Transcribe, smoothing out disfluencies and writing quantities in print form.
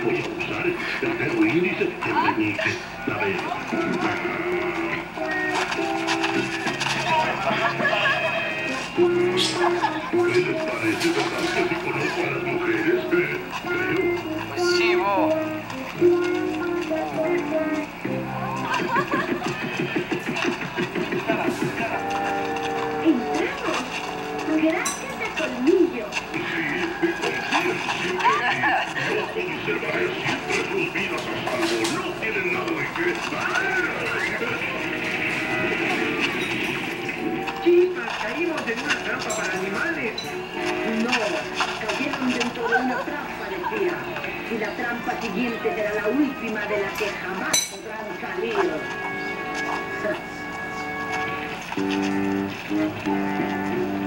Voy a usar el dedo índice del meñique. A ver. ¿Qué les parece, verdad, que sí conozco a las mujeres? Creo. Pues sí, vos. Entramos. Gracias a Colmillo. Yo conservaré siempre sus vidas a salvo. No tienen nada de qué. Chicas, caímos en una trampa para animales. No, cayeron dentro de una trampa, decía. Y la trampa siguiente será la última de la que jamás podrán salir.